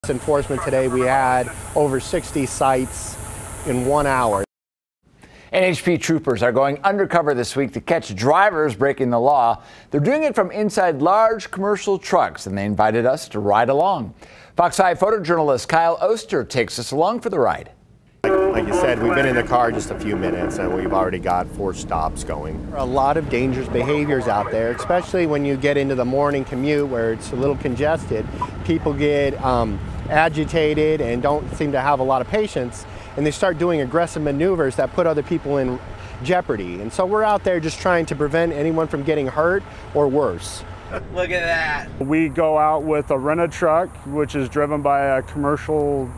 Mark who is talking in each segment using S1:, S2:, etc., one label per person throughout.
S1: Enforcement today, we had over 60 sites in 1 hour.
S2: NHP troopers are going undercover this week to catch drivers breaking the law. They're doing it from inside large commercial trucks, and they invited us to ride along. Fox 5 photojournalist Kyle Oster takes us along for the ride.
S1: Like you said, we've been in the car just a few minutes and we've already got 4 stops going. There are a lot of dangerous behaviors out there, especially when you get into the morning commute where it's a little congested. People get agitated and don't seem to have a lot of patience, and they start doing aggressive maneuvers that put other people in jeopardy. And so we're out there just trying to prevent anyone from getting hurt or worse.
S3: Look at that.
S4: We go out with a rented truck, which is driven by a commercially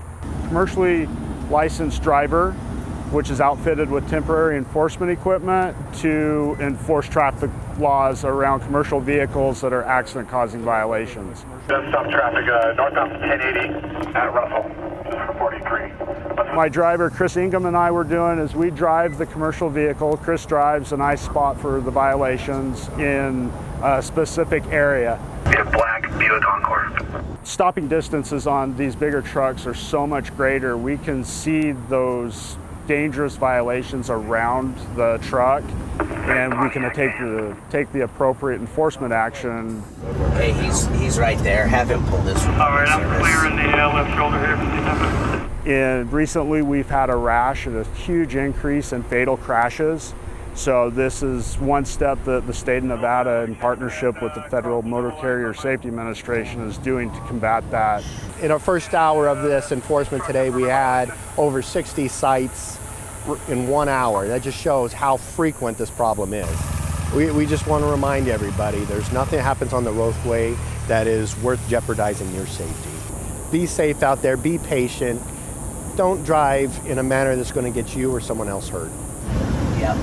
S4: licensed driver, which is outfitted with temporary enforcement equipment to enforce traffic laws around commercial vehicles that are accident-causing violations.
S5: Stop traffic northbound 1080 at Russell, 43.
S4: My driver, Chris Ingham, and I were doing is we drive the commercial vehicle. Chris drives and I spot for the violations in a specific area.
S5: A black Buick Encore.
S4: Stopping distances on these bigger trucks are so much greater. We can see those dangerous violations around the truck, and we can take the appropriate enforcement action.
S3: Hey, he's right there. Have him pull this one.
S5: All right, I'm clearing the left shoulder here.
S4: And recently we've had a rash and a huge increase in fatal crashes. So this is one step that the state of Nevada, in partnership with the Federal Motor Carrier Safety Administration, is doing to combat that.
S1: In our first hour of this enforcement today, we had over 60 sites in 1 hour. That just shows how frequent this problem is. We just want to remind everybody there's nothing that happens on the roadway that is worth jeopardizing your safety. Be safe out there, be patient. Don't drive in a manner that's going to get you or someone else hurt.
S3: Yep.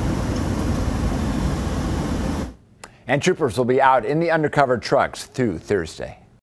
S2: And troopers will be out in the undercover trucks through Thursday.